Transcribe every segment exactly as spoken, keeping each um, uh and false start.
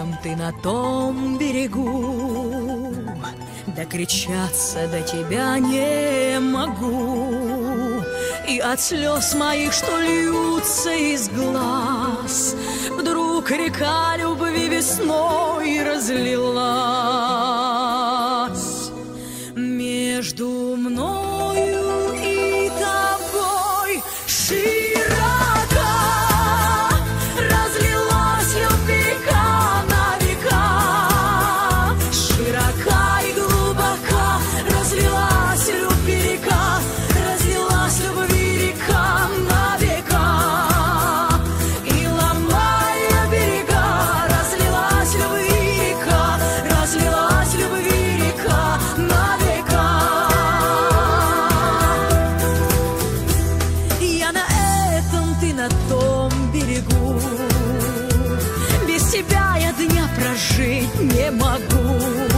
этом ты на том берегу, докричаться до тебя не могу. И от слез моих, что льются из глаз, вдруг река любви весной разлилась. Между мною и тобой широка разлилась любви река на века. Широка и глубока разлилась любви река, разлилась любви река на века. И ломая берега, разлилась любви река, разлилась любви река на века. Я на этом, ты на том берегу, без тебя я дня прожить не могу.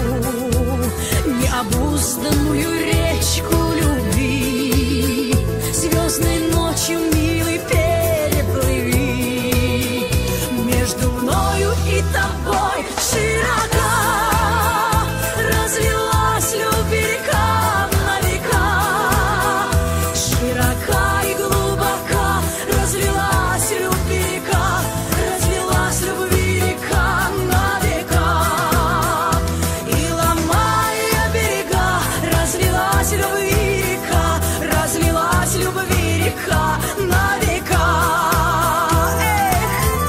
Необузданную речку любви звездной ночью, милый, переплыви. Между мною и тобой широка разлилась любви река на века. Широка и глубока разлилась любви река, разлилась любви река на века. И ломая берега, разлилась любви река, разлилась любви река на века. Эх!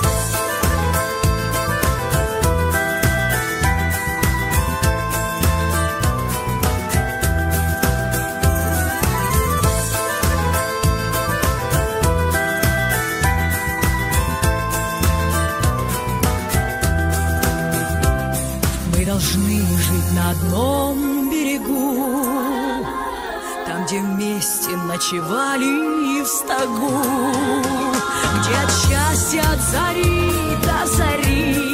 Мы должны жить на одном берегу, там, где вместе ночевали в стогу, где от счастья от зари до зари